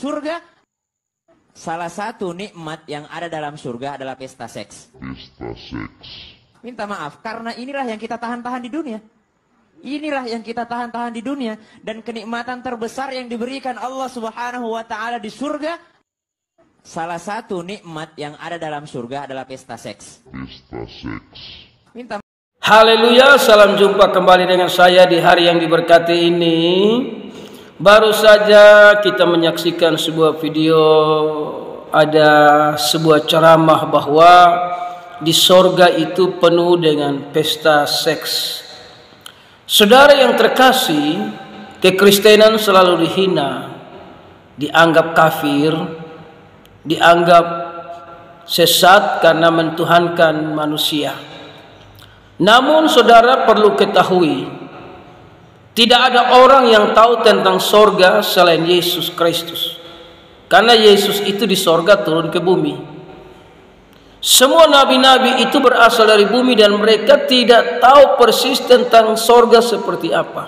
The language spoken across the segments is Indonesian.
surga, salah satu nikmat yang ada dalam surga adalah pesta seks. Pesta seks. Minta maaf, karena inilah yang kita tahan-tahan di dunia. Inilah yang kita tahan-tahan di dunia. Dan kenikmatan terbesar yang diberikan Allah Subhanahu wa ta'ala di surga, salah satu nikmat yang ada dalam surga adalah pesta seks. Pesta seks. Minta Haleluya, salam jumpa kembali dengan saya di hari yang diberkati ini. Baru saja kita menyaksikan sebuah video, ada sebuah ceramah bahwa di sorga itu penuh dengan pesta seks. Saudara yang terkasih, kekristenan selalu dihina, dianggap kafir, dianggap sesat karena mentuhankan manusia. Namun saudara perlu ketahui, tidak ada orang yang tahu tentang sorga selain Yesus Kristus. Karena Yesus itu di sorga turun ke bumi. Semua nabi-nabi itu berasal dari bumi dan mereka tidak tahu persis tentang sorga seperti apa.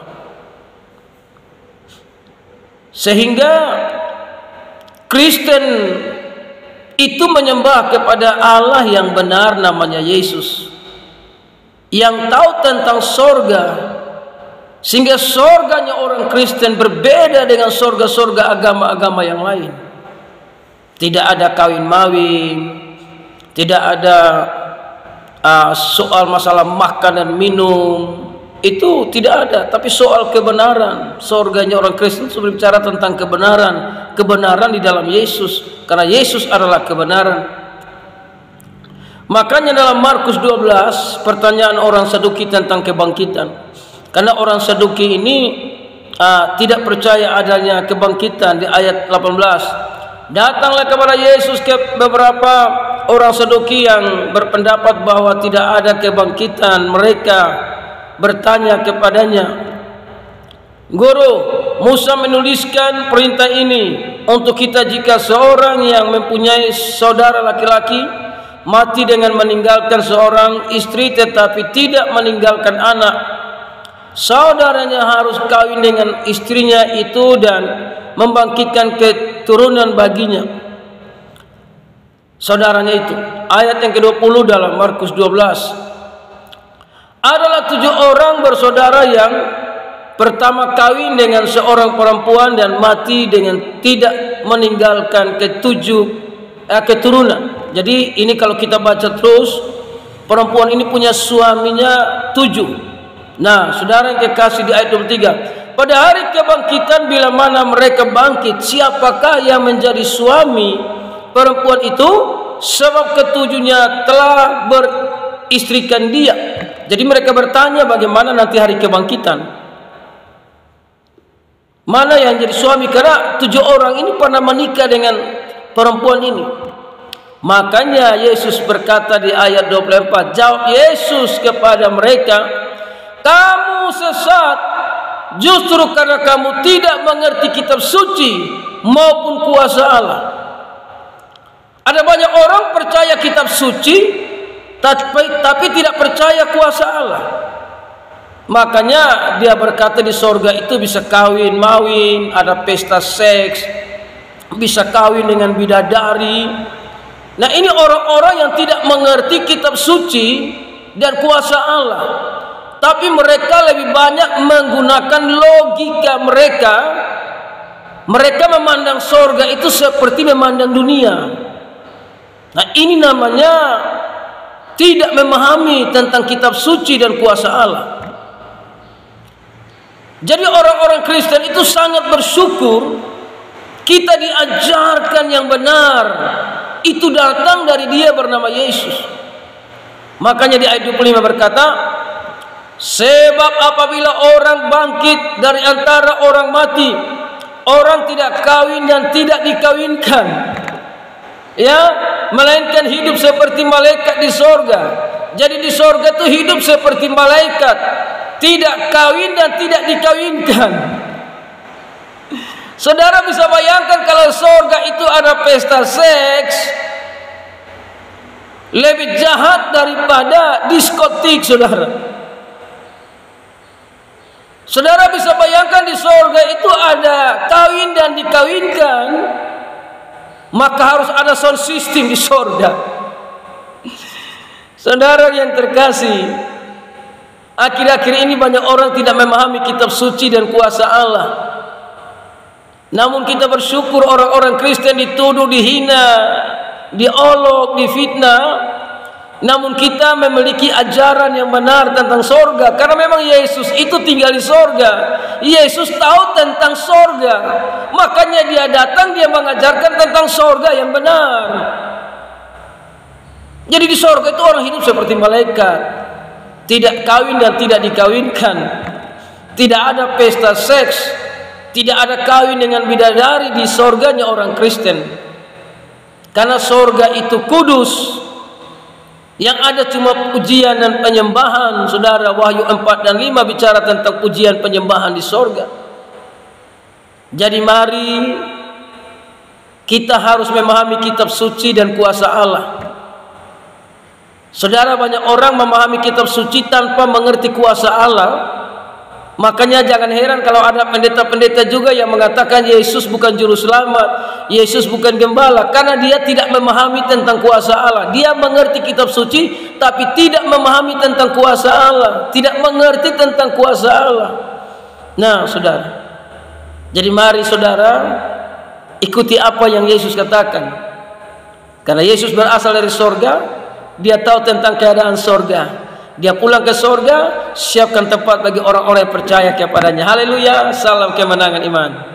Sehingga Kristen itu menyembah kepada Allah yang benar namanya Yesus, yang tahu tentang sorga. Sehingga sorganya orang Kristen berbeda dengan sorga-sorga agama-agama yang lain. Tidak ada kawin-mawin, tidak ada soal masalah makan dan minum, itu tidak ada. Tapi soal kebenaran, sorganya orang Kristen sudah bicara tentang kebenaran, kebenaran di dalam Yesus, karena Yesus adalah kebenaran. Makanya dalam Markus 12 pertanyaan orang Saduki tentang kebangkitan, karena orang Saduki ini tidak percaya adanya kebangkitan. Di ayat 18, datanglah kepada Yesus ke beberapa orang Saduki yang berpendapat bahwa tidak ada kebangkitan. Mereka bertanya kepadanya, Guru, Musa menuliskan perintah ini untuk kita jika seorang yang mempunyai saudara laki-laki mati dengan meninggalkan seorang istri tetapi tidak meninggalkan anak, saudaranya harus kawin dengan istrinya itu dan membangkitkan keturunan baginya, saudaranya itu. Ayat yang ke-20 dalam Markus 12 adalah 7 orang bersaudara yang pertama kawin dengan seorang perempuan dan mati dengan tidak meninggalkan keturunan. Jadi ini kalau kita baca terus, perempuan ini punya suaminya 7. Nah, saudara yang kekasih, di ayat 23, pada hari kebangkitan bila mana mereka bangkit, siapakah yang menjadi suami perempuan itu? Sebab ketujuhnya telah beristrikan dia. Jadi mereka bertanya bagaimana nanti hari kebangkitan, mana yang jadi suami, karena 7 orang ini pernah menikah dengan perempuan ini. Makanya Yesus berkata di ayat 24, jawab Yesus kepada mereka, kamu sesat justru karena kamu tidak mengerti kitab suci maupun kuasa Allah. Ada banyak orang percaya kitab suci tapi tidak percaya kuasa Allah. Makanya dia berkata di sorga itu bisa kawin mawin, ada pesta seks, bisa kawin dengan bidadari. Nah, ini orang-orang yang tidak mengerti kitab suci dan kuasa Allah. Tapi mereka lebih banyak menggunakan logika mereka. Mereka memandang sorga itu seperti memandang dunia. Nah, ini namanya tidak memahami tentang kitab suci dan kuasa Allah. Jadi orang-orang Kristen itu sangat bersyukur kita diajarkan yang benar. Itu datang dari dia bernama Yesus. Makanya di ayat 25 berkata, sebab apabila orang bangkit dari antara orang mati, orang tidak kawin dan tidak dikawinkan, ya, melainkan hidup seperti malaikat di sorga. Jadi di sorga itu hidup seperti malaikat, tidak kawin dan tidak dikawinkan. Saudara bisa bayangkan kalau sorga itu ada pesta seks, lebih jahat daripada diskotik, saudara. Saudara bisa bayangkan di sorga itu ada kawin dan dikawinkan. maka harus ada sound system di sorga. Saudara yang terkasih, akhir-akhir ini banyak orang tidak memahami kitab suci dan kuasa Allah. Namun kita bersyukur orang-orang Kristen dituduh, dihina, diolok, difitnah. Namun kita memiliki ajaran yang benar tentang sorga, karena memang Yesus itu tinggal di sorga. Yesus tahu tentang sorga, makanya dia datang, dia mengajarkan tentang sorga yang benar. Jadi di sorga itu orang hidup seperti malaikat, tidak kawin dan tidak dikawinkan, tidak ada pesta seks, tidak ada kawin dengan bidadari di sorganya orang Kristen. Karena sorga itu kudus. Yang ada cuma pujian dan penyembahan. Saudara, Wahyu 4 dan 5 bicara tentang pujian penyembahan di sorga. Jadi mari kita harus memahami kitab suci dan kuasa Allah. Saudara, banyak orang memahami kitab suci tanpa mengerti kuasa Allah. Makanya jangan heran kalau ada pendeta-pendeta juga yang mengatakan Yesus bukan juru selamat, Yesus bukan gembala, karena dia tidak memahami tentang kuasa Allah. Dia mengerti kitab suci tapi tidak memahami tentang kuasa Allah, tidak mengerti tentang kuasa Allah. Nah, saudara, jadi mari saudara ikuti apa yang Yesus katakan. Karena Yesus berasal dari sorga, dia tahu tentang keadaan sorga. Dia pulang ke sorga, siapkan tempat bagi orang-orang yang percaya kepadanya. Haleluya, salam kemenangan iman.